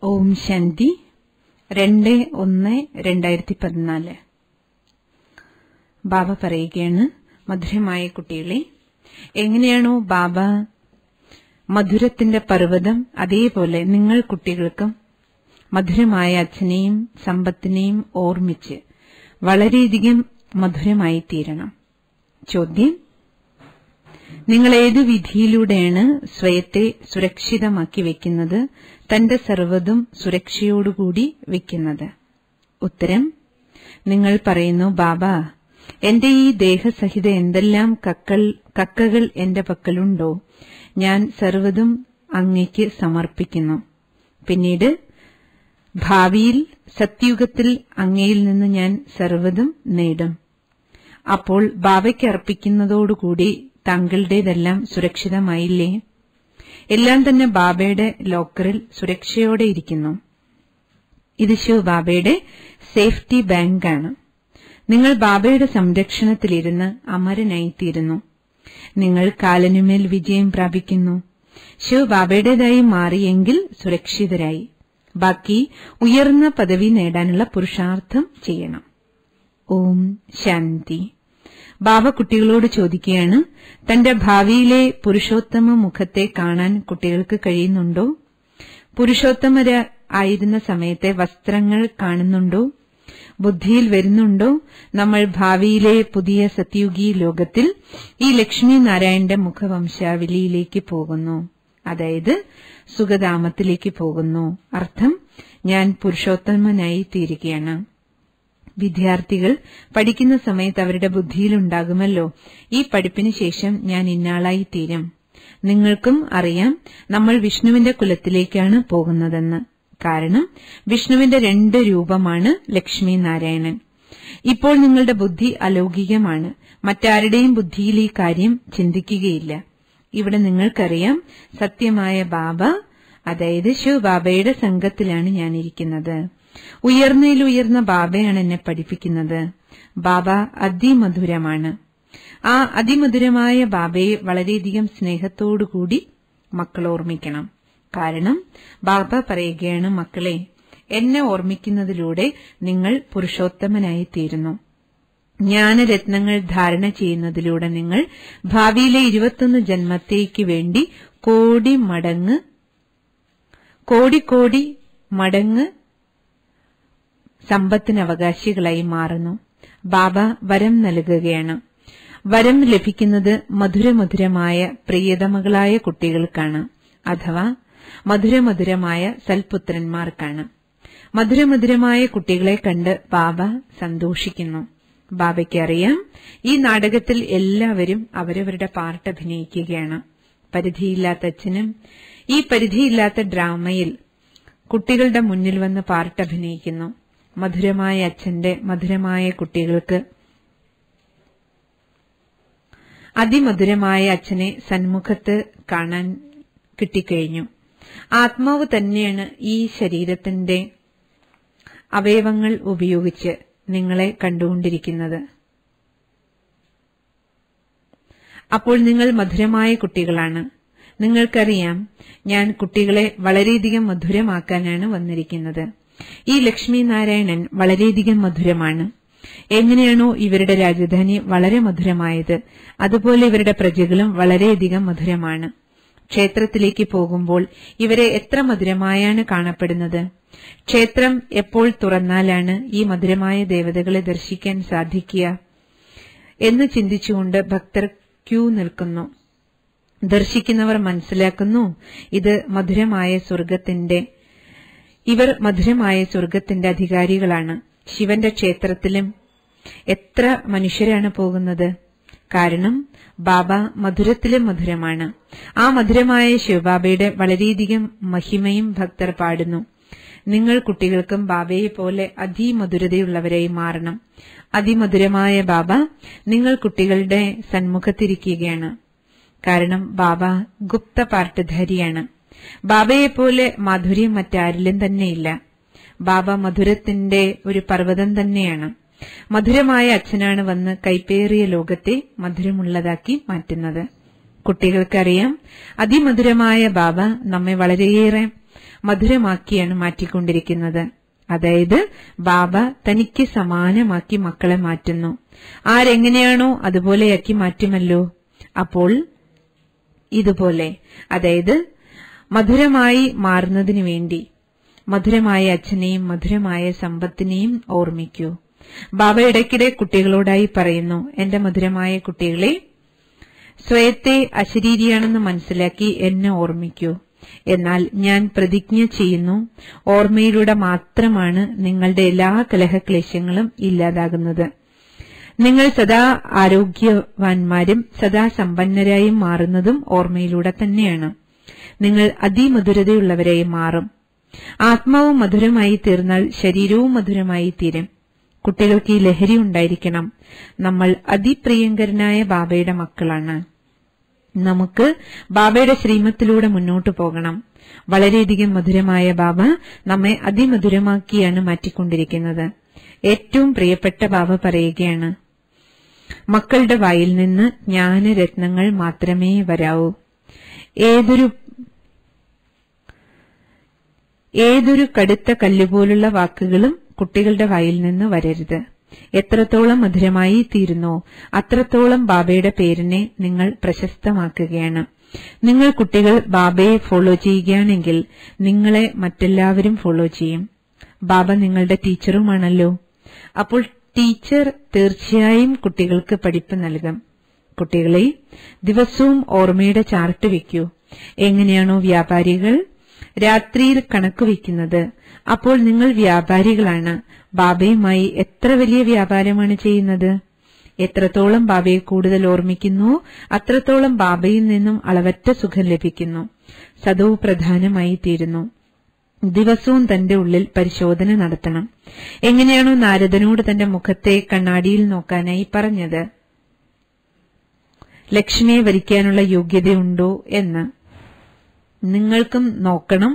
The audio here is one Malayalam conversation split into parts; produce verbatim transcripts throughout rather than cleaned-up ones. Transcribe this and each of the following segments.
ഓം ശാന്തി. രണ്ട് ഒന്ന് രണ്ടായിരത്തി പതിനാല്. ബാബ പറയുകയാണ്, മധുരമായ കുട്ടികളെ, എങ്ങനെയാണോ ബാബ മധുരത്തിന്റെ പർവ്വതം, അതേപോലെ നിങ്ങൾ കുട്ടികൾക്കും മധുരമായ അച്ഛനെയും സമ്പത്തിനെയും ഓർമ്മിച്ച് വളരെയധികം മധുരമായി തീരണം. ചോദ്യം: നിങ്ങൾ ഏത് വിധിയിലൂടെയാണ് സ്വയത്തെ സുരക്ഷിതമാക്കി വെക്കുന്നത്, തന്റെ സർവ്വതും സുരക്ഷയോടുകൂടി വെക്കുന്നത്? ഉത്തരം: നിങ്ങൾ പറയുന്നു, ബാബ, എന്റെ ഈ ദേഹസഹിത എന്തെല്ലാം കക്കൾ കക്കകൾ എന്റെ പക്കലുണ്ടോ, ഞാൻ സർവ്വതും അങ്ങയ്ക്ക് സമർപ്പിക്കുന്നു. പിന്നീട് ഭാവിയിൽ സത്യുഗത്തിൽ അങ്ങയിൽ നിന്ന് ഞാൻ സർവ്വതും നേടും. അപ്പോൾ ബാബയ്ക്ക് അർപ്പിക്കുന്നതോടുകൂടി താങ്കളുടേതെല്ലാം സുരക്ഷിതമായില്ലേ? എല്ലാം തന്നെ ബാബയുടെ ലോക്കറിൽ സുരക്ഷയോടെ ഇരിക്കുന്നു. ഇത് ശിവ ബാബയുടെ സേഫ്റ്റി ബാങ്കാണ്. നിങ്ങൾ ബാബയുടെ സംരക്ഷണത്തിലിരുന്ന് അമരനായിത്തീരുന്നു. നിങ്ങൾ കാലനുമേൽ വിജയം പ്രാപിക്കുന്നു. ശിവ ബാബയുടേതായി മാറിയെങ്കിൽ സുരക്ഷിതരായി. ബാക്കി ഉയർന്ന പദവി നേടാനുള്ള പുരുഷാർത്ഥം ചെയ്യണം. ഓം ശാന്തി. ബാബ കുട്ടികളോട് ചോദിക്കുകയാണ്, തന്റെ ഭാവിയിലെ പുരുഷോത്തമ മുഖത്തെ കാണാൻ കുട്ടികൾക്ക് കഴിയുന്നുണ്ടോ? പുരുഷോത്തമര ആയിരുന്ന സമയത്തെ വസ്ത്രങ്ങൾ കാണുന്നുണ്ടോ? ബുദ്ധിയിൽ വരുന്നുണ്ടോ? നമ്മൾ ഭാവിയിലെ പുതിയ സത്യുഗി ലോകത്തിൽ ഈ ലക്ഷ്മി നാരായണന്റെ മുഖവംശാവലിയിലേക്ക് പോകുന്നു, അതായത് സുഖധാമത്തിലേക്ക് പോകുന്നു. അർത്ഥം, ഞാൻ പുരുഷോത്തമനായി തീരുകയാണ്. വിദ്യാർത്ഥികൾ പഠിക്കുന്ന സമയത്ത് അവരുടെ ബുദ്ധിയിലുണ്ടാകുമല്ലോ, ഈ പഠിപ്പിന് ശേഷം ഞാൻ ഇന്നാളായി തീരും. നിങ്ങൾക്കും അറിയാം നമ്മൾ വിഷ്ണുവിന്റെ കുലത്തിലേക്കാണ് പോകുന്നതെന്ന്. കാരണം വിഷ്ണുവിന്റെ രണ്ട് രൂപമാണ് ലക്ഷ്മി നാരായണൻ. ഇപ്പോൾ നിങ്ങളുടെ ബുദ്ധി അലൗകികമാണ്. മറ്റാരുടെയും ബുദ്ധിയിൽ ഈ കാര്യം ചിന്തിക്കുകയില്ല. ഇവിടെ നിങ്ങൾക്കറിയാം, സത്യമായ ബാബ, അതായത് ശിവ ബാബയുടെ സംഘത്തിലാണ് ഞാനിരിക്കുന്നത്. ഉയർന്നയിലുയർന്ന ബാബയാണ് എന്നെ പഠിപ്പിക്കുന്നത്. ബാബ അതിമധുരമാണ്. ആ അതിമധുരമായ ബാബയെ വളരെയധികം സ്നേഹത്തോടുകൂടി മക്കൾ ഓർമ്മിക്കണം. കാരണം ബാബ പറയുകയാണ്, മക്കളെ, എന്നെ ഓർമ്മിക്കുന്നതിലൂടെ നിങ്ങൾ പുരുഷോത്തമനായി തീരുന്നു. ജ്ഞാനരത്നങ്ങൾ ധാരണ ചെയ്യുന്നതിലൂടെ നിങ്ങൾ ഭാവിയിലെ ഇരുപത്തൊന്ന് ജന്മത്തേക്ക് വേണ്ടി കോടി മടങ്ങ് കോടിക്കോടി മടങ്ങ് സമ്പത്തിന് അവകാശികളായി മാറുന്നു. ബാബ വരം നൽകുകയാണ്. വരം ലഭിക്കുന്നത് മധുരമധുരമായ പ്രിയതമകളായ കുട്ടികൾക്കാണ്, അഥവാ മധുരമധുരമായ സൽപുത്രന്മാർക്കാണ്. മധുരമധുരമായ കുട്ടികളെ കണ്ട് ബാബ സന്തോഷിക്കുന്നു. ബാബയ്ക്ക് അറിയാം, ഈ നാടകത്തിൽ എല്ലാവരും അവരവരുടെ പാർട്ട് അഭിനയിക്കുകയാണ്. പരിധിയില്ലാത്ത അച്ഛനും ഈ പരിധിയില്ലാത്ത ഡ്രാമയിൽ കുട്ടികളുടെ മുന്നിൽ വന്ന് പാർട്ട് അഭിനയിക്കുന്നു. മധുരമായ അച്ഛന്റെ മധുരമായ കുട്ടികൾക്ക് അതിമധുരമായ അച്ഛനെ സന്മുഖത്ത് കാണാൻ കിട്ടിക്കഴിഞ്ഞു. ആത്മാവ് തന്നെയാണ് ഈ ശരീരത്തിന്റെ അവയവങ്ങൾ ഉപയോഗിച്ച് നിങ്ങളെ കണ്ടുകൊണ്ടിരിക്കുന്നത്. അപ്പോൾ നിങ്ങൾ മധുരമായ കുട്ടികളാണ്. നിങ്ങൾക്കറിയാം, ഞാൻ കുട്ടികളെ വളരെയധികം മധുരമാക്കാനാണ് വന്നിരിക്കുന്നത്. ഈ ലക്ഷ്മി നാരായണൻ വളരെയധികം മധുരമാണ്. എങ്ങനെയാണോ ഇവരുടെ രാജധാനി വളരെ മധുരമായത്, അതുപോലെ ഇവരുടെ പ്രജകളും വളരെയധികം മധുരമാണ്. ക്ഷേത്രത്തിലേക്ക് പോകുമ്പോൾ ഇവരെ എത്ര മധുരമായാണ് കാണപ്പെടുന്നത്. ക്ഷേത്രം എപ്പോൾ തുറന്നാലാണ് ഈ മധുരമായ ദേവതകളെ ദർശിക്കാൻ സാധിക്കുക എന്ന് ചിന്തിച്ചുകൊണ്ട് ഭക്തർ ക്യൂ നിൽക്കുന്നു. ദർശിക്കുന്നവർ മനസ്സിലാക്കുന്നു, ഇത് മധുരമായ സ്വർഗത്തിന്റെ ഇവർ മധുരമായ സ്വർഗത്തിന്റെ അധികാരികളാണ്. ശിവന്റെ ക്ഷേത്രത്തിലും എത്ര മനുഷ്യരാണ് പോകുന്നത്? കാരണം ബാബ മധുരത്തിലും മധുരമാണ്. ആ മധുരമായ ശിവബാബയുടെ വളരെയധികം മഹിമയും ഭക്തർ പാടുന്നു. നിങ്ങൾ കുട്ടികൾക്കും ബാബയെ പോലെ അതിമധുരതയുള്ളവരായി മാറണം. അതിമധുരമായ ബാബ നിങ്ങൾ കുട്ടികളുടെ സന്മുഖത്തിരിക്കുകയാണ്. കാരണം ബാബ ഗുപ്ത പാർട്ടധാരിയാണ്. ബാബയെപ്പോലെ മാധുര്യം മറ്റാരിലും തന്നെയില്ല. ബാബ മധുരത്തിന്റെ ഒരു പർവ്വതം തന്നെയാണ്. മധുരമായ അച്ഛനാണ് വന്ന് കൈപ്പേറിയ ലോകത്തെ മധുരമുള്ളതാക്കി മാറ്റുന്നത്. കുട്ടികൾക്കറിയാം, അതിമധുരമായ ബാബ നമ്മെ വളരെയേറെ മധുരമാക്കിയാണ് മാറ്റിക്കൊണ്ടിരിക്കുന്നത്. അതായത് ബാബ തനിക്ക് സമാനമാക്കി മക്കളെ മാറ്റുന്നു. ആരെങ്ങനെയാണോ അതുപോലെയാക്കി മാറ്റുമല്ലോ. അപ്പോൾ ഇതുപോലെ, അതായത് മധുരമായി മാറുന്നതിനു വേണ്ടി മധുരമായ അച്ഛനെയും മധുരമായ സമ്പത്തിനെയും ഓർമ്മിക്കൂ. ബാബ ഇടയ്ക്കിടെ കുട്ടികളോടായി പറയുന്നു, എന്റെ മധുരമായ കുട്ടികളെ, സ്വയത്തെ അശരീരിയാണെന്ന് മനസ്സിലാക്കി എന്നെ ഓർമ്മിക്കൂ. എന്നാൽ ഞാൻ പ്രതിജ്ഞ ചെയ്യുന്നു, ഓർമ്മയിലൂടെ മാത്രമാണ് നിങ്ങളുടെ എല്ലാ കലഹക്ലേശങ്ങളും ഇല്ലാതാകുന്നത്. നിങ്ങൾ സദാ ആരോഗ്യവാന്മാരും സദാ സമ്പന്നരായും മാറുന്നതും ഓർമ്മയിലൂടെ തന്നെയാണ്. നിങ്ങൾ അതിമധുരതയുള്ളവരായി മാറും. ആത്മാവും മധുരമായി തീർന്നാൽ ശരീരവും മധുരമായി തീരും. കുട്ടികൾക്ക് ഈ ലഹരി ഉണ്ടായിരിക്കണം. നമ്മൾ അതിപ്രിയങ്കരനായ ബാബയുടെ മക്കളാണ്. നമുക്ക് ബാബയുടെ ശ്രീമത്തിലൂടെ മുന്നോട്ടു പോകണം. വളരെയധികം മധുരമായ ബാബ നമ്മെ അതിമധുരമാക്കിയാണ് മാറ്റിക്കൊണ്ടിരിക്കുന്നത്. ഏറ്റവും പ്രിയപ്പെട്ട ബാബ പറയുകയാണ്, മക്കളുടെ വായിൽ നിന്ന് ജ്ഞാനരത്നങ്ങൾ മാത്രമേ വരാവൂ. ഏതൊരു ഏതൊരു കടുത്ത കല്ലുപോലുള്ള വാക്കുകളും കുട്ടികളുടെ വായിൽ നിന്ന് വരരുത്. എത്രത്തോളം മധുരമായി തീരുന്നോ അത്രത്തോളം ബാബയുടെ പേരിനെ നിങ്ങൾ പ്രശസ്തമാക്കുകയാണ്. നിങ്ങൾ കുട്ടികൾ ബാബയെ ഫോളോ ചെയ്യുകയാണെങ്കിൽ നിങ്ങളെ മറ്റെല്ലാവരും ഫോളോ ചെയ്യും. ബാബ നിങ്ങളുടെ ടീച്ചറുമാണല്ലോ. അപ്പോൾ ടീച്ചർ തീർച്ചയായും കുട്ടികൾക്ക് പഠിപ്പ് നൽകും. കുട്ടികളെ, ദിവസവും ഓർമ്മയുടെ ചാർട്ട് വയ്ക്കൂ. എങ്ങനെയാണോ വ്യാപാരികൾ രാത്രിയിൽ കണക്ക് വയ്ക്കുന്നത്, അപ്പോൾ നിങ്ങൾ വ്യാപാരികളാണ്. ബാബയുമായി എത്ര വലിയ വ്യാപാരമാണ് ചെയ്യുന്നത്. എത്രത്തോളം ബാബയെ കൂടുതൽ ഓർമ്മിക്കുന്നു അത്രത്തോളം ബാബയിൽ നിന്നും അളവറ്റ സുഖം ലഭിക്കുന്നു. സദവും പ്രധാനമായി തീരുന്നു. ദിവസവും തന്റെ ഉള്ളിൽ പരിശോധന നടത്തണം. എങ്ങനെയാണോ നാരദനോട് തന്റെ മുഖത്തെ കണ്ണാടിയിൽ നോക്കാനായി പറഞ്ഞത്, ലക്ഷ്മിയെ വരിക്കാനുള്ള യോഗ്യതയുണ്ടോ എന്ന്, നിങ്ങൾക്കും നോക്കണം.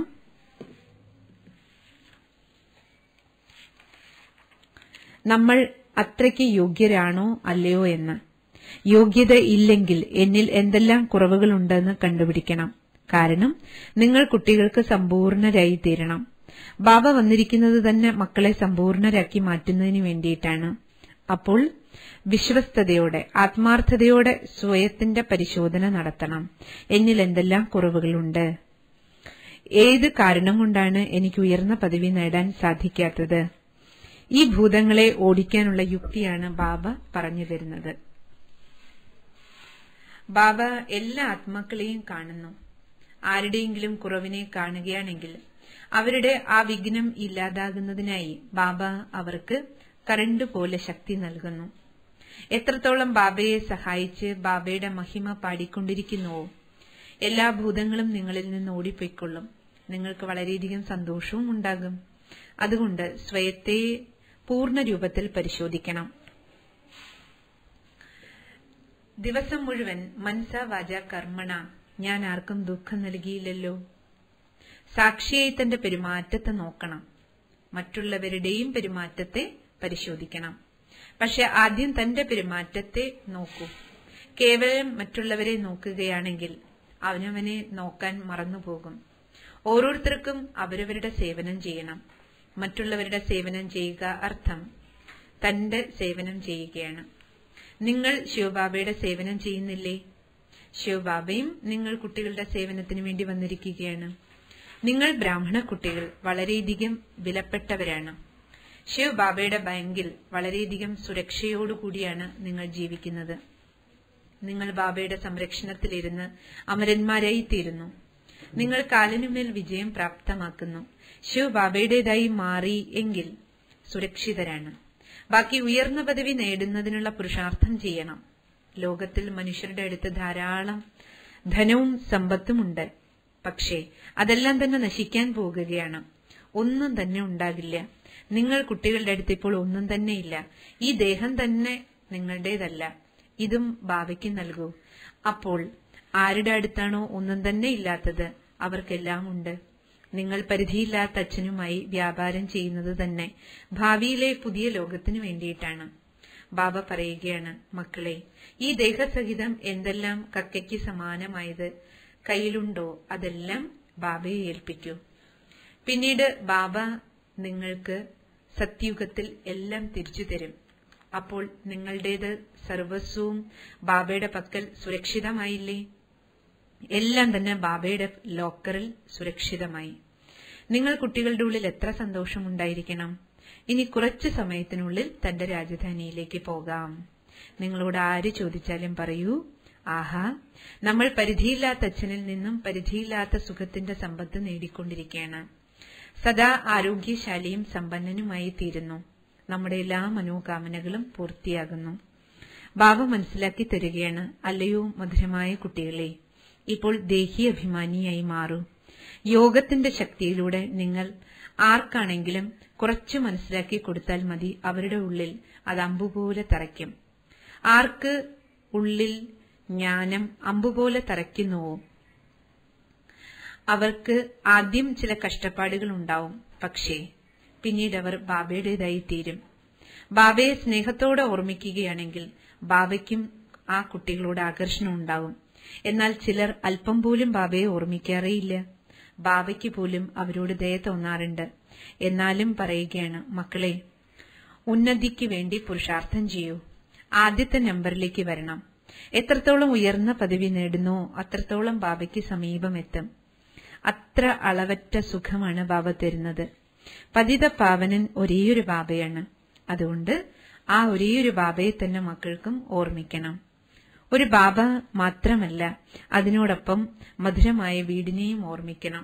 നമ്മൾ അത്രയ്ക്ക് യോഗ്യരാണോ അല്ലയോ എന്ന്. യോഗ്യത ഇല്ലെങ്കിൽ എന്നിൽ എന്തെല്ലാം കുറവുകളുണ്ടെന്ന് കണ്ടുപിടിക്കണം. കാരണം നിങ്ങൾ കുട്ടികൾക്ക് സമ്പൂർണരായി തീരണം. ബാബ വന്നിരിക്കുന്നത് തന്നെ മക്കളെ സമ്പൂർണരാക്കി മാറ്റുന്നതിന് വേണ്ടിയിട്ടാണ്. അപ്പോൾ വിശ്വസ്തയോടെ ആത്മാർത്ഥതയോടെ സ്വയത്തിന്റെ പരിശോധന നടത്തണം. എന്നിൽ എന്തെല്ലാം കുറവുകളുണ്ട്, ഏത് കാരണം കൊണ്ടാണ് എനിക്ക് ഉയർന്ന പദവി നേടാൻ സാധിക്കാത്തത്. ഈ ഭൂതങ്ങളെ ഓടിക്കാനുള്ള യുക്തിയാണ് ബാബ പറഞ്ഞു തരുന്നത്. ബാബ എല്ലാ ആത്മാക്കളെയും കാണുന്നു. ആരുടെയെങ്കിലും കുറവിനെ കാണുകയാണെങ്കിൽ അവരുടെ ആ വിഘ്നം ഇല്ലാതാകുന്നതിനായി ബാബ അവർക്ക് കറണ്ട് പോലെ ശക്തി നൽകുന്നു. എത്രത്തോളം ബാബയെ സഹായിച്ച് ബാബയുടെ മഹിമ പാടിക്കൊണ്ടിരിക്കുന്നുവോ എല്ലാ ഭൂതങ്ങളും നിങ്ങളിൽ നിന്ന് ഓടിപ്പോയിക്കൊള്ളും. നിങ്ങൾക്ക് വളരെയധികം സന്തോഷവും ഉണ്ടാകും. അതുകൊണ്ട് സ്വയത്തെ പൂർണ്ണ രൂപത്തിൽ പരിശോധിക്കണം. ദിവസം മുഴുവൻ മനസ വാച കർമ്മണ ഞാൻ ആർക്കും ദുഃഖം നൽകിയില്ലല്ലോ. സാക്ഷിയായി തന്റെ പെരുമാറ്റത്തെ നോക്കണം. മറ്റുള്ളവരുടെയും പെരുമാറ്റത്തെ പരിശോധിക്കണം. പക്ഷെ ആദ്യം തന്റെ പെരുമാറ്റത്തെ നോക്കൂ. കേവലം മറ്റുള്ളവരെ നോക്കുകയാണെങ്കിൽ അവനവനെ നോക്കാൻ മറന്നുപോകും. ഓരോരുത്തർക്കും അവരവരുടെ സേവനം ചെയ്യണം. മറ്റുള്ളവരുടെ സേവനം ചെയ്യുക അർത്ഥം തന്റെ സേവനം ചെയ്യുകയാണ്. നിങ്ങൾ ശിവബാബയുടെ സേവനം ചെയ്യുന്നില്ലേ? ശിവബാബയും നിങ്ങൾ കുട്ടികളുടെ സേവനത്തിന് വേണ്ടി വന്നിരിക്കുകയാണ്. നിങ്ങൾ ബ്രാഹ്മണ കുട്ടികൾ വളരെയധികം വിലപ്പെട്ടവരാണ്. ശിവബാബയുടെ ബാങ്കിൽ വളരെയധികം സുരക്ഷയോടുകൂടിയാണ് നിങ്ങൾ ജീവിക്കുന്നത്. നിങ്ങൾ ബാബയുടെ സംരക്ഷണത്തിലിരുന്ന് അമരന്മാരായി തീരുന്നു. നിങ്ങൾ കാലിനുമേൽ വിജയം പ്രാപ്തമാക്കുന്നു. ശിവബാബയുടേതായി മാറി എങ്കിൽ സുരക്ഷിതരാണ്. ബാക്കി ഉയർന്ന പദവി നേടുന്നതിനുള്ള പുരുഷാർത്ഥം ചെയ്യണം. ലോകത്തിൽ മനുഷ്യരുടെ അടുത്ത് ധാരാളം ധനവും സമ്പത്തുമുണ്ട്. പക്ഷേ അതെല്ലാം തന്നെ നശിക്കാൻ പോകുകയാണ്. ഒന്നും തന്നെ ഉണ്ടാകില്ല. നിങ്ങൾ കുട്ടികളുടെ അടുത്ത് ഇപ്പോൾ ഒന്നും തന്നെ ഇല്ല. ഈ ദേഹം തന്നെ നിങ്ങളുടേതല്ല. ഇതും ബാബയ്ക്ക് നൽകൂ. അപ്പോൾ ആരുടെ അടുത്താണോ ഒന്നും തന്നെ ഇല്ലാത്തത് അവർക്കെല്ലാം ഉണ്ട്. നിങ്ങൾ പരിധിയില്ലാത്ത അച്ഛനുമായി വ്യാപാരം ചെയ്യുന്നത് തന്നെ ഭാവിയിലെ പുതിയ ലോകത്തിനു വേണ്ടിയിട്ടാണ്. ബാബ പറയുകയാണ്, മക്കളെ, ഈ ദേഹസഹിതം എന്തെല്ലാം കക്കയ്ക്ക് സമാനമായത് കയ്യിലുണ്ടോ അതെല്ലാം ബാബയെ ഏൽപ്പിക്കൂ. പിന്നീട് ബാബ നിങ്ങൾക്ക് സത്യുഗത്തിൽ എല്ലാം തിരിച്ചു തരും. അപ്പോൾ നിങ്ങളുടേത് സർവസ്വവും ബാബയുടെ പക്കൽ സുരക്ഷിതമായില്ലേ? എല്ലാം തന്നെ ബാബയുടെ ലോക്കറിൽ സുരക്ഷിതമായി. നിങ്ങൾ കുട്ടികളുടെ ഉള്ളിൽ എത്ര സന്തോഷമുണ്ടായിരിക്കണം. ഇനി കുറച്ചു സമയത്തിനുള്ളിൽ തന്റെ രാജധാനിയിലേക്ക് പോകാം. നിങ്ങളോട് ആര് ചോദിച്ചാലും പറയൂ, ആഹാ, നമ്മൾ പരിധിയില്ലാത്ത അച്ഛനിൽ നിന്നും പരിധിയില്ലാത്ത സുഖത്തിന്റെ സമ്പത്ത് നേടിക്കൊണ്ടിരിക്കുകയാണ്. സദാ ആരോഗ്യശാലിയും സമ്പന്നനുമായി തീരുന്നു. നമ്മുടെ എല്ലാ മനോകാമനകളും പൂർത്തിയാകുന്നു. ബാബ മനസ്സിലാക്കി തരികയാണ്, അല്ലയോ മധുരമായ കുട്ടികളെ, ഇപ്പോൾ ദേഹി അഭിമാനിയായി മാറൂ. യോഗത്തിന്റെ ശക്തിയിലൂടെ നിങ്ങൾ ആർക്കാണെങ്കിലും കുറച്ചു മനസ്സിലാക്കി കൊടുത്താൽ മതി, അവരുടെ ഉള്ളിൽ അത് അമ്പുപോലെ തറയ്ക്കും. ആർക്ക് ഉള്ളിൽ ജ്ഞാനം അമ്പുപോലെ തറയ്ക്കുന്നുവോ അവർക്ക് ആദ്യം ചില കഷ്ടപ്പാടുകൾ ഉണ്ടാവും. പക്ഷേ പിന്നീട് അവർ ബാബയുടേതായി തീരും. ബാബയെ സ്നേഹത്തോടെ ഓർമ്മിക്കുകയാണെങ്കിൽ ബാബയ്ക്കും ആ കുട്ടികളോട് ആകർഷണം ഉണ്ടാവും. എന്നാൽ ചിലർ അല്പം പോലും ബാബയെ ഓർമ്മിക്കാറേയില്ല. ബാബയ്ക്ക് പോലും അവരോട് ദയ തോന്നാറുണ്ട്. എന്നാലും പറയുകയാണ്, മക്കളെ, ഉന്നതിക്ക് വേണ്ടി പുരുഷാർത്ഥം ചെയ്യൂ. ആദ്യത്തെ നമ്പറിലേക്ക് വരണം. എത്രത്തോളം ഉയർന്ന പദവി നേടുന്നോ അത്രത്തോളം ബാബയ്ക്ക് സമീപമെത്തും. അത്ര അളവറ്റ സുഖമാണ് ബാബ തരുന്നത്. പതിത പാവനൻ ഒരേയൊരു ബാബയാണ്. അതുകൊണ്ട് ആ ഒരേയൊരു ബാബയെ തന്നെ മക്കൾക്കും ഓർമ്മിക്കണം. ഒരു ബാബ മാത്രമല്ല, അതിനോടൊപ്പം മധുരമായ വീടിനെയും ഓർമ്മിക്കണം.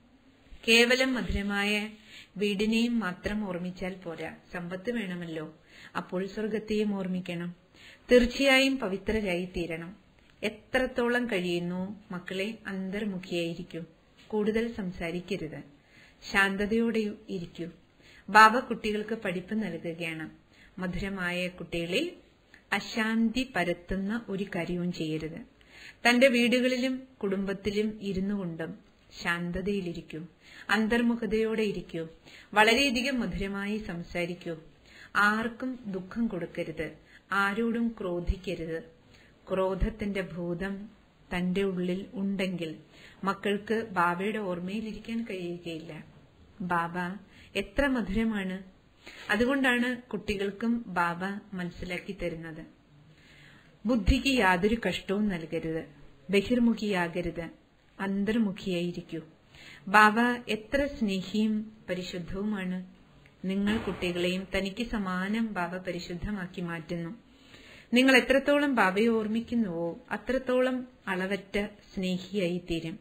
കേവലം മധുരമായ വീടിനെയും മാത്രം ഓർമ്മിച്ചാൽ പോരാ, സമ്പത്ത് വേണമല്ലോ. അപ്പോൾ സ്വർഗത്തെയും ഓർമ്മിക്കണം. തീർച്ചയായും പവിത്രരായി തീരണം. എത്രത്തോളം കഴിയുന്നു മക്കളെ, അന്തർമുഖിയായിരിക്കൂ. കൂടുതൽ സംസാരിക്കരുത്. ശാന്തതയോടെ ഇരിക്കൂ. ബാബ കുട്ടികൾക്ക് പഠിപ്പ് നൽകുകയാണ്. മധുരമായ കുട്ടികളെ, അശാന്തി പരത്തുന്ന ഒരു കാര്യവും ചെയ്യരുത്. തന്റെ വീടുകളിലും കുടുംബത്തിലും ഇരുന്നു കൊണ്ടും ശാന്തതയിലിരിക്കൂ. അന്തർമുഖതയോടെ ഇരിക്കൂ. വളരെയധികം മധുരമായി സംസാരിക്കൂ. ആർക്കും ദുഃഖം കൊടുക്കരുത്. ആരോടും ക്രോധിക്കരുത്. ക്രോധത്തിന്റെ ഭൂതം തന്റെ ഉള്ളിൽ ഉണ്ടെങ്കിൽ മക്കൾക്ക് ബാബയുടെ ഓർമ്മയിലിരിക്കാൻ കഴിയുകയില്ല. ബാബ എത്ര മധുരമാണ്. അതുകൊണ്ടാണ് കുട്ടികൾക്കും ബാബ മനസ്സിലാക്കി തരുന്നത്. ബുദ്ധിക്ക് യാതൊരു കഷ്ടവും നൽകരുത്. ബഹിർമുഖിയാകരുത്. അന്തർമുഖിയായിരിക്കൂ. ബാബ എത്ര സ്നേഹിയും പരിശുദ്ധവുമാണ്. നിങ്ങൾ കുട്ടികളെയും തനിക്ക് സമാനം ബാബ പരിശുദ്ധമാക്കി മാറ്റുന്നു. നിങ്ങൾ എത്രത്തോളം ബാബയെ ഓർമ്മിക്കുന്നുവോ അത്രത്തോളം അളവറ്റ സ്നേഹിയായി തീരും.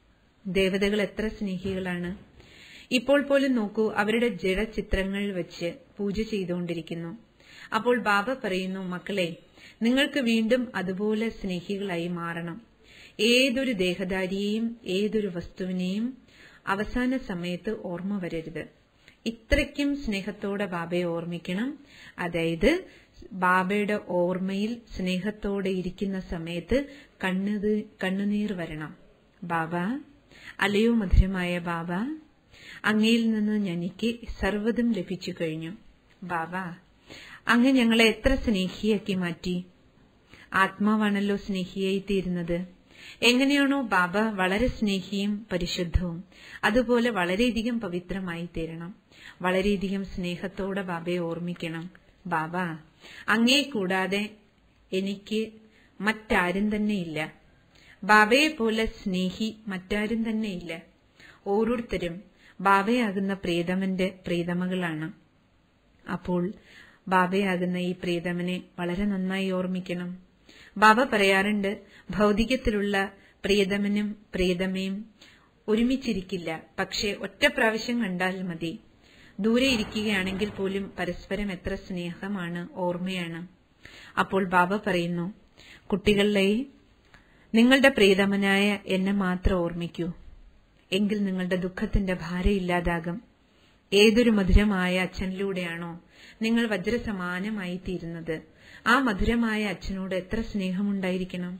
ദേവതകൾ എത്ര സ്നേഹികളാണ്. ഇപ്പോൾ പോലും നോക്കൂ, അവരുടെ ജഡചിത്രങ്ങൾ വെച്ച് പൂജ ചെയ്തുകൊണ്ടിരിക്കുന്നു. അപ്പോൾ ബാബ പറയുന്നു, മക്കളെ, നിങ്ങൾക്ക് വീണ്ടും അതുപോലെ സ്നേഹികളായി മാറണം. ഏതൊരു ദേഹധാരിയെയും ഏതൊരു വസ്തുവിനെയും അവസാന സമയത്ത് ഓർമ്മ വരരുത്. ഇത്രയ്ക്കും സ്നേഹത്തോടെ ബാബയെ ഓർമ്മിക്കണം. അതായത് ബാബയുടെ ഓർമ്മയിൽ സ്നേഹത്തോടെ ഇരിക്കുന്ന സമയത്ത് കണ്ണു കണ്ണുനീർ വരണം. ബാബ, അല്ലയോ മധുരമായ ബാബ, അങ്ങയിൽ നിന്ന് എനിക്ക് സർവ്വതും ലഭിച്ചു കഴിഞ്ഞു. ബാബ, അങ്ങ് ഞങ്ങളെ എത്ര സ്നേഹിയാക്കി മാറ്റി. ആത്മാവാണല്ലോ സ്നേഹിയായി തീരുന്നത്. എങ്ങനെയാണോ ബാബ വളരെ സ്നേഹിയും പരിശുദ്ധവും, അതുപോലെ വളരെയധികം പവിത്രമായി തീരണം. വളരെയധികം സ്നേഹത്തോടെ ബാബയെ ഓർമ്മിക്കണം. ബാബ, അങ്ങേ കൂടാതെ എനിക്ക് മറ്റാരും തന്നെയില്ല. ബാബയെപ്പോലെ സ്നേഹി മറ്റാരും തന്നെയില്ല. ഓരോരുത്തരും ബാബയാകുന്ന പ്രീതമന്റെ പ്രീതമകളാണ്. അപ്പോൾ ബാബയാകുന്ന ഈ പ്രീതമനെ വളരെ നന്നായി ഓർമ്മിക്കണം. ബാബ പറയാറുണ്ട്, ഭൗതികത്തിലുള്ള പ്രീതമനും പ്രീതമയും ഒരുമിച്ചിരിക്കില്ല. പക്ഷെ ഒറ്റ പ്രാവശ്യം കണ്ടാൽ മതി. ദൂരെ ഇരിക്കുകയാണെങ്കിൽ പോലും പരസ്പരം എത്ര സ്നേഹമാണ്, ഓർമ്മയാണ്. അപ്പോൾ ബാബ പറയുന്നു, കുട്ടികളെ, നിങ്ങളുടെ പ്രീതമനായ എന്നെ മാത്രം ഓർമ്മിക്കൂ. എങ്കിൽ നിങ്ങളുടെ ദുഃഖത്തിന്റെ ഭാരം ഇല്ലാതാകും. ഏതൊരു മധുരമായ അച്ഛനിലൂടെയാണോ നിങ്ങൾ വജ്രസമാനമായി തീരുന്നത്, ആ മധുരമായ അച്ഛനോട് എത്ര സ്നേഹമുണ്ടായിരിക്കണം.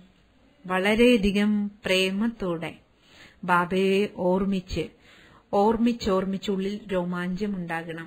വളരെയധികം പ്രേമത്തോടെ ബാബയെ ഓർമ്മിച്ച് ഓർമ്മിച്ചോർമ്മിച്ചുള്ളിൽ രോമാഞ്ചമുണ്ടാകണം.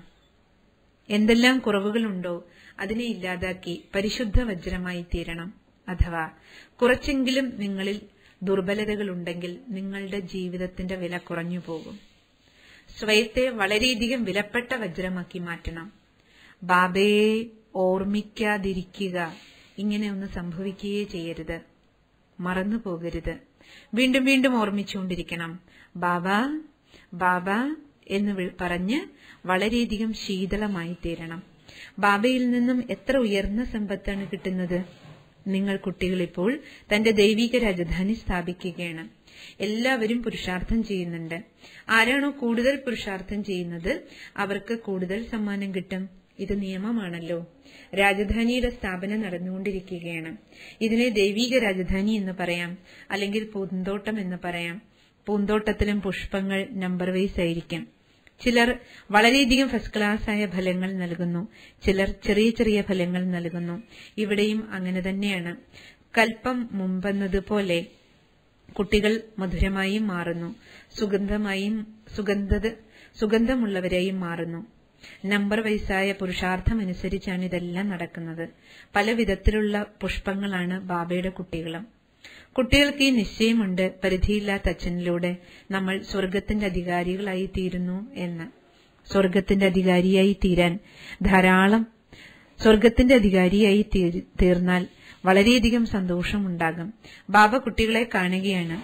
എന്തെല്ലാം കുറവുകളുണ്ടോ അതിനെ ഇല്ലാതാക്കി പരിശുദ്ധ വജ്രമായി തീരണം. അഥവാ കുറച്ചെങ്കിലും നിങ്ങളിൽ ദുർബലതകളുണ്ടെങ്കിൽ നിങ്ങളുടെ ജീവിതത്തിന്റെ വില കുറഞ്ഞു പോകും. സ്വയത്തെ വളരെയധികം വിലപ്പെട്ട വജ്രമാക്കി മാറ്റണം. ബാബയെ ഓർമ്മിക്കാതിരിക്കുക ഇങ്ങനെ ഒന്ന് സംഭവിക്കുകയേ ചെയ്യരുത്. മറന്നു പോകരുത്. വീണ്ടും വീണ്ടും ഓർമ്മിച്ചുകൊണ്ടിരിക്കണം. ബാബ ബാബ എന്ന് പറഞ്ഞ് വളരെയധികം ശീതളമായി തീരണം. ബാബയിൽ നിന്നും എത്ര ഉയർന്ന സമ്പത്താണ് കിട്ടുന്നത്. നിങ്ങൾ കുട്ടികൾ ഇപ്പോൾ തന്റെ ദൈവിക രാജധാനി സ്ഥാപിക്കുകയാണ്. എല്ലാവരും പുരുഷാർത്ഥം ചെയ്യുന്നുണ്ട്. ആരാണോ കൂടുതൽ പുരുഷാർത്ഥം ചെയ്യുന്നത് അവർക്ക് കൂടുതൽ സമ്മാനം കിട്ടും. ഇത് നിയമമാണല്ലോ. രാജധാനിയുടെ സ്ഥാപനം നടന്നുകൊണ്ടിരിക്കുകയാണ്. ഇതിനെ ദൈവിക രാജധാനി എന്ന് പറയാം, അല്ലെങ്കിൽ പൂന്തോട്ടം എന്ന് പറയാം. പൂന്തോട്ടത്തിലും പുഷ്പങ്ങൾ നമ്പർ വൈസ് ആയിരിക്കും. ചിലർ വളരെയധികം ഫസ്റ്റ് ക്ലാസ് ആയ ഫലങ്ങൾ നൽകുന്നു, ചിലർ ചെറിയ ചെറിയ ഫലങ്ങൾ നൽകുന്നു. ഇവിടെയും അങ്ങനെ തന്നെയാണ്. കൽപ്പം മുമ്പെന്നതുപോലെ കുട്ടികൾ മധുരമായും മാറുന്നു, സുഗന്ധമായും സുഗന്ധ സുഗന്ധമുള്ളവരായും മാറുന്നു. നമ്പർ വയസ്സായ പുരുഷാർത്ഥമനുസരിച്ചാണ് ഇതെല്ലാം നടക്കുന്നത്. പല വിധത്തിലുള്ള പുഷ്പങ്ങളാണ് ബാബയുടെ കുട്ടികളും. കുട്ടികൾക്ക് ഈ നിശ്ചയമുണ്ട്, പരിധിയില്ലാത്ത അച്ഛനിലൂടെ നമ്മൾ സ്വർഗത്തിന്റെ അധികാരികളായി തീരുന്നു എന്ന്. സ്വർഗത്തിന്റെ അധികാരിയായി തീരാൻ ധാരാളം സ്വർഗത്തിന്റെ അധികാരിയായി തീർന്നാൽ വളരെയധികം സന്തോഷമുണ്ടാകും. ബാബ കുട്ടികളെ കാണുകയാണ്.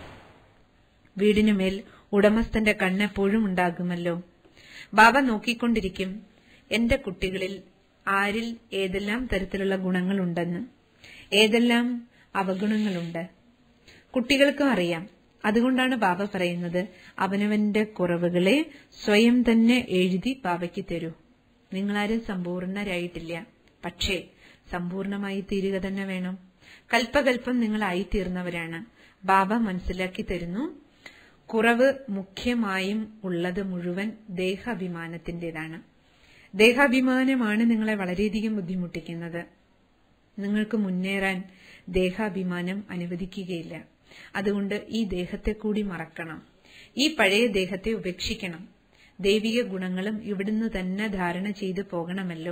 വീടിനുമേൽ ഉടമസ്ഥന്റെ കണ്ണെപ്പോഴും ഉണ്ടാകുമല്ലോ. ബാബ നോക്കിക്കൊണ്ടിരിക്കും, എന്റെ കുട്ടികളിൽ ആരിൽ ഏതെല്ലാം തരത്തിലുള്ള ഗുണങ്ങളുണ്ടെന്ന്, ഏതെല്ലാം അവഗുണങ്ങളുണ്ട്. കുട്ടികൾക്കും അറിയാം. അതുകൊണ്ടാണ് ബാബ പറയുന്നത്, അവനവന്റെ കുറവുകളെ സ്വയം തന്നെ എഴുതി ബാബയ്ക്ക് തരൂ. നിങ്ങളാരും സമ്പൂർണരായിട്ടില്ല, പക്ഷേ സമ്പൂർണമായി തീരുക തന്നെ വേണം. കൽപ്പകൽപ്പം നിങ്ങളായിത്തീർന്നവരാണ്. ബാബ മനസ്സിലാക്കി തരുന്നു, കുറവ് മുഖ്യമായും ഉള്ളത് മുഴുവൻ ദേഹാഭിമാനത്തിന്റേതാണ്. ദേഹാഭിമാനമാണ് നിങ്ങളെ വളരെയധികം ബുദ്ധിമുട്ടിക്കുന്നത്. നിങ്ങൾക്ക് മുന്നേറാൻ ദേഹാഭിമാനം അനുവദിക്കുകയില്ല. അതുകൊണ്ട് ഈ ദേഹത്തെ കൂടി മറക്കണം. ഈ പഴയ ദേഹത്തെ ഉപേക്ഷിക്കണം. ദൈവിക ഗുണങ്ങളും ഇവിടുന്ന് തന്നെ ധാരണ ചെയ്തു പോകണമല്ലോ.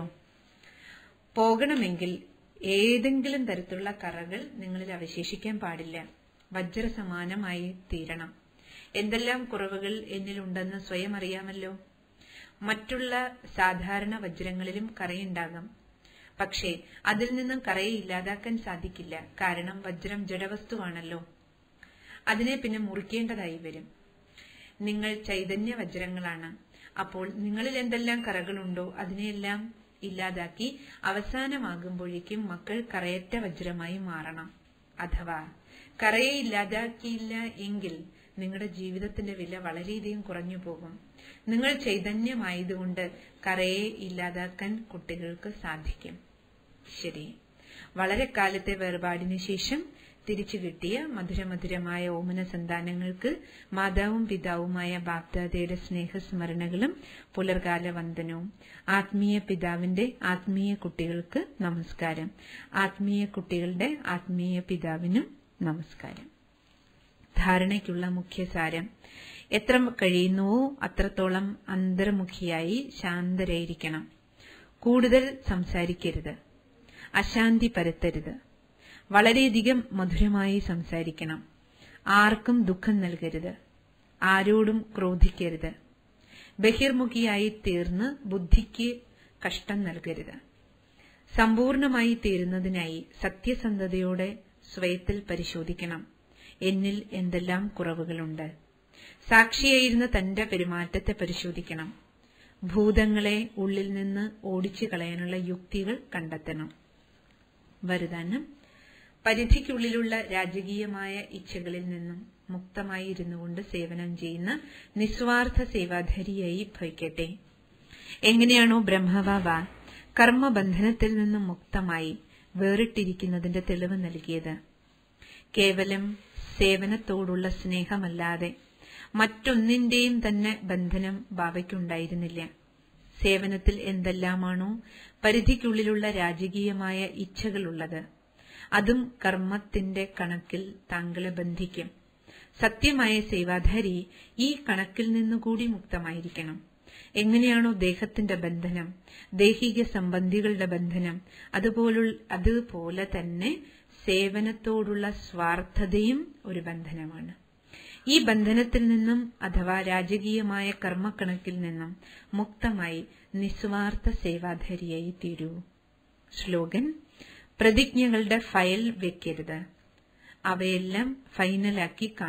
പോകണമെങ്കിൽ ഏതെങ്കിലും തരത്തിലുള്ള കറകൾ നിങ്ങളിൽ അവശേഷിക്കാൻ പാടില്ല. വജ്രസമാനമായി തീരണം. എന്തെല്ലാം കുറവുകൾ എന്നിലുണ്ടെന്ന് സ്വയം അറിയാമല്ലോ. മറ്റുള്ള സാധാരണ വജ്രങ്ങളിലും കറയുണ്ടാകാം, പക്ഷേ അതിൽ നിന്നും കറയെ ഇല്ലാതാക്കാൻ സാധിക്കില്ല. കാരണം വജ്രം ജഡവസ്തുവാണല്ലോ. അതിനെ പിന്നെ മുറിക്കേണ്ടതായി വരും. നിങ്ങൾ ചൈതന്യ വജ്രങ്ങളാണ്. അപ്പോൾ നിങ്ങളിൽ എന്തെല്ലാം കറകളുണ്ടോ അതിനെയെല്ലാം ഇല്ലാതാക്കി അവസാനമാകുമ്പോഴേക്കും മക്കൾ കറയറ്റ വജ്രമായി മാറണം. അഥവാ കറയെ ഇല്ലാതാക്കിയില്ല എങ്കിൽ നിങ്ങളുടെ ജീവിതത്തിന്റെ വില വളരെയധികം കുറഞ്ഞു പോകും. നിങ്ങൾ ചൈതന്യമായതുകൊണ്ട് കറയെ ഇല്ലാതാക്കാൻ കുട്ടികൾക്ക് സാധിക്കും. ശരി, വളരെ കാലത്തെ വേർപാടിനു ശേഷം തിരിച്ചു കിട്ടിയ മധുരമധുരമായ ഓമന സന്താനങ്ങൾക്ക് മാതാവും പിതാവുമായ ബാപ്ദാദയുടെ സ്നേഹസ്മരണകളും പുലർകാല വന്ദനവും. ആത്മീയ പിതാവിന്റെ ആത്മീയ കുട്ടികൾക്ക് നമസ്കാരം. ആത്മീയ കുട്ടികളുടെ ആത്മീയ പിതാവിനും നമസ്കാരം. ധാരണയ്ക്കുള്ള മുഖ്യസാരം: എത്ര കഴിയുന്നുവോ അത്രത്തോളം അന്തർമുഖിയായി ശാന്തരായിരിക്കണം. കൂടുതൽ സംസാരിക്കരുത്, അശാന്തി പരത്തരുത്. വളരെയധികം മധുരമായി സംസാരിക്കണം. ആർക്കും ദുഃഖം നൽകരുത്, ആരോടും ക്രോധിക്കരുത്. ബഹിർമുഖിയായി തീർന്ന് ബുദ്ധിക്ക് കഷ്ടം നൽകരുത്. സമ്പൂർണമായി തീരുന്നതിനായി സത്യസന്ധതയോടെ സ്വയത്തിൽ പരിശോധിക്കണം. എന്നിൽ എന്തെല്ലാം കുറവുകളുണ്ട്. സാക്ഷിയായിരുന്ന തന്റെ പെരുമാറ്റത്തെ പരിശോധിക്കണം. ഭൂതങ്ങളെ ഉള്ളിൽ നിന്ന് ഓടിച്ചു കളയാനുള്ള യുക്തികൾ കണ്ടെത്തണം. വരദാനം: പരിധിക്കുള്ളിലുള്ള രാജകീയമായ ഇച്ഛകളിൽ നിന്നും മുക്തമായി ഇരുന്നുകൊണ്ട് സേവനം ചെയ്യുന്ന നിസ്വാർത്ഥ സേവാധാരിയായി ഭവിക്കട്ടെ. എങ്ങനെയാണോ ബ്രഹ്മബാബ കർമ്മബന്ധനത്തിൽ നിന്നും മുക്തമായി വേറിട്ടിരിക്കുന്നതിന്റെ തെളിവ് നൽകിയത്, കേവലം സേവനത്തോടുള്ള സ്നേഹമല്ലാതെ മറ്റൊന്നിന്റെയും തന്നെ ബന്ധനം ബാബയ്ക്കുണ്ടായിരുന്നില്ല. സേവനത്തിൽ എന്തെല്ലാമാണോ പരിധിക്കുള്ളിലുള്ള രാജകീയമായ ഇച്ഛകളുള്ളത്, അതും കർമ്മത്തിന്റെ കണക്കിൽ താങ്കളെ ബന്ധിക്കും. സത്യമായ സേവാധാരി ഈ കണക്കിൽ നിന്നുകൂടി മുക്തമായിരിക്കണം. എങ്ങനെയാണോ ദേഹത്തിന്റെ ബന്ധനം, ദൈഹിക സംബന്ധികളുടെ ബന്ധനം, അതുപോലുള്ള അതുപോലെ തന്നെ സേവനത്തോടുള്ള സ്വാർത്ഥതയും ഒരു ബന്ധനമാണ്. ഈ ബന്ധനത്തിൽ നിന്നും അഥവാ രാജകീയമായ കർമ്മക്കണക്കിൽ നിന്നും മുക്തമായി നിസ്വാർത്ഥ സേവാധാരിയായി തീരൂ. ശ്ലോകൻ: പ്രതിജ്ഞകളുടെ ഫയൽ വെക്കരുത്, അവയെല്ലാം ഫൈനലാക്കി